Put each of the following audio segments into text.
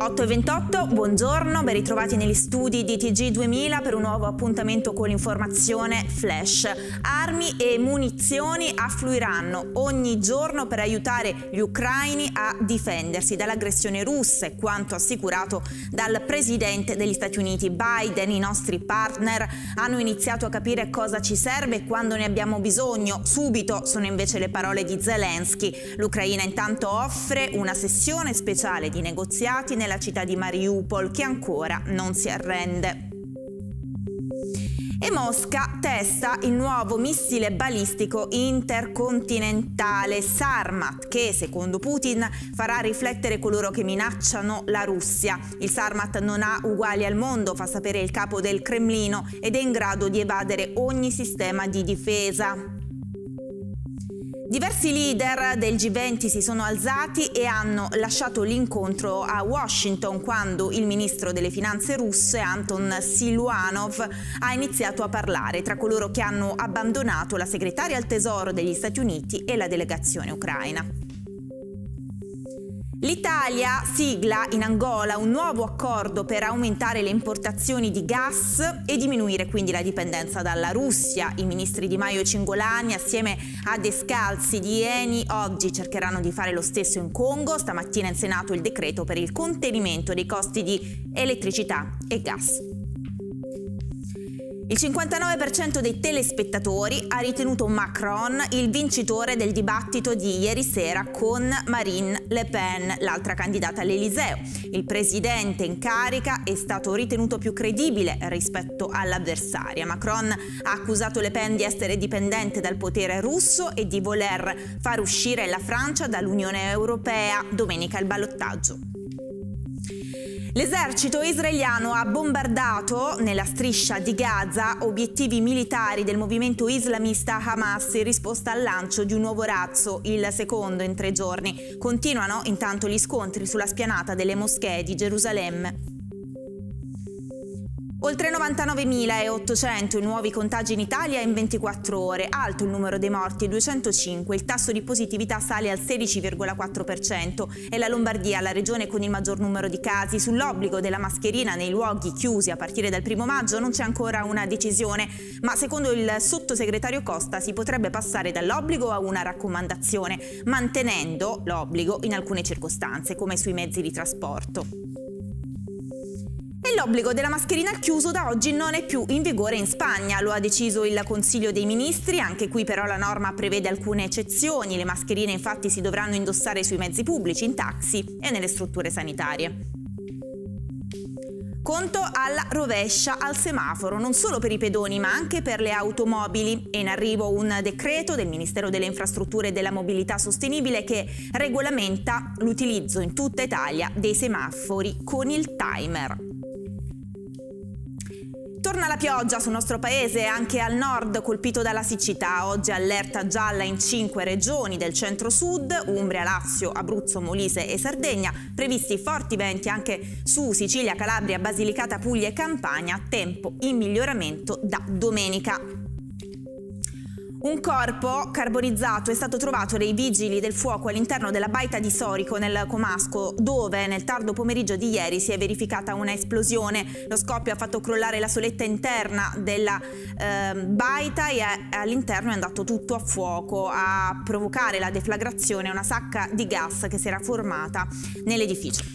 8:28, buongiorno, ben ritrovati negli studi di TG2000 per un nuovo appuntamento con l'informazione flash. Armi e munizioni affluiranno ogni giorno per aiutare gli ucraini a difendersi dall'aggressione russa, è quanto assicurato dal presidente degli Stati Uniti Biden. I nostri partner hanno iniziato a capire cosa ci serve e quando ne abbiamo bisogno. Subito sono invece le parole di Zelensky. L'Ucraina intanto offre una sessione speciale di negoziati nella città di Mariupol, che ancora non si arrende. E Mosca testa il nuovo missile balistico intercontinentale Sarmat, che secondo Putin farà riflettere coloro che minacciano la Russia. Il Sarmat non ha uguali al mondo, fa sapere il capo del Cremlino, ed è in grado di evadere ogni sistema di difesa. Diversi leader del G20 si sono alzati e hanno lasciato l'incontro a Washington quando il ministro delle finanze russe Anton Siluanov ha iniziato a parlare. Tra coloro che hanno abbandonato la segretaria al tesoro degli Stati Uniti e la delegazione ucraina. L'Italia sigla in Angola un nuovo accordo per aumentare le importazioni di gas e diminuire quindi la dipendenza dalla Russia. I ministri Di Maio e Cingolani, assieme a Descalzi di Eni, oggi cercheranno di fare lo stesso in Congo. Stamattina in Senato il decreto per il contenimento dei costi di elettricità e gas. Il 59% dei telespettatori ha ritenuto Macron il vincitore del dibattito di ieri sera con Marine Le Pen, l'altra candidata all'Eliseo. Il presidente in carica è stato ritenuto più credibile rispetto all'avversaria. Macron ha accusato Le Pen di essere dipendente dal potere russo e di voler far uscire la Francia dall'Unione Europea. Domenica il ballottaggio. L'esercito israeliano ha bombardato nella striscia di Gaza obiettivi militari del movimento islamista Hamas in risposta al lancio di un nuovo razzo, il secondo in 3 giorni. Continuano intanto gli scontri sulla spianata delle moschee di Gerusalemme. Oltre 99.800 i nuovi contagi in Italia in 24 ore, alto il numero dei morti, 205, il tasso di positività sale al 16,4%, è la Lombardia la regione con il maggior numero di casi. Sull'obbligo della mascherina nei luoghi chiusi a partire dal 1° maggio non c'è ancora una decisione, ma secondo il sottosegretario Costa si potrebbe passare dall'obbligo a una raccomandazione, mantenendo l'obbligo in alcune circostanze, come sui mezzi di trasporto. E l'obbligo della mascherina al chiuso da oggi non è più in vigore in Spagna, lo ha deciso il Consiglio dei Ministri. Anche qui però la norma prevede alcune eccezioni. Le mascherine infatti si dovranno indossare sui mezzi pubblici, in taxi e nelle strutture sanitarie. Conto alla rovescia al semaforo, non solo per i pedoni ma anche per le automobili. È in arrivo un decreto del Ministero delle Infrastrutture e della Mobilità Sostenibile che regolamenta l'utilizzo in tutta Italia dei semafori con il timer. Torna la pioggia sul nostro paese, anche al nord colpito dalla siccità. Oggi allerta gialla in 5 regioni del centro-sud, Umbria, Lazio, Abruzzo, Molise e Sardegna. Previsti forti venti anche su Sicilia, Calabria, Basilicata, Puglia e Campania. Tempo in miglioramento da domenica. Un corpo carbonizzato è stato trovato dai vigili del fuoco all'interno della baita di Sorico nel Comasco, dove nel tardo pomeriggio di ieri si è verificata una esplosione. Lo scoppio ha fatto crollare la soletta interna della baita e all'interno è andato tutto a fuoco. A provocare la deflagrazione una sacca di gas che si era formata nell'edificio.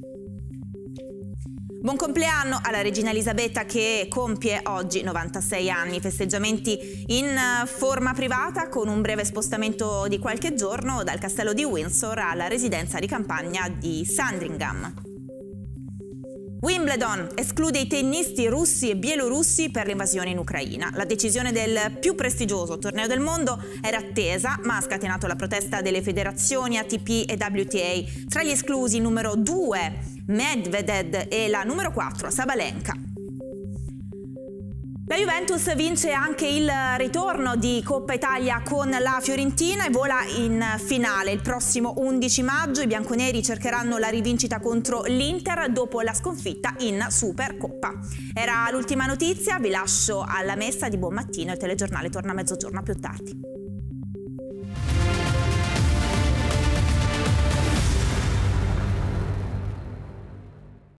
Buon compleanno alla regina Elisabetta che compie oggi 96 anni, festeggiamenti in forma privata con un breve spostamento di qualche giorno dal castello di Windsor alla residenza di campagna di Sandringham. Wimbledon esclude i tennisti russi e bielorussi per l'invasione in Ucraina. La decisione del più prestigioso torneo del mondo era attesa, ma ha scatenato la protesta delle federazioni ATP e WTA. Tra gli esclusi il numero 2 Medvedev e la numero 4 Sabalenka. La Juventus vince anche il ritorno di Coppa Italia con la Fiorentina e vola in finale. Il prossimo 11 maggio i bianconeri cercheranno la rivincita contro l'Inter dopo la sconfitta in Supercoppa. Era l'ultima notizia, vi lascio alla messa di buon mattino, il telegiornale torna a mezzogiorno, a più tardi.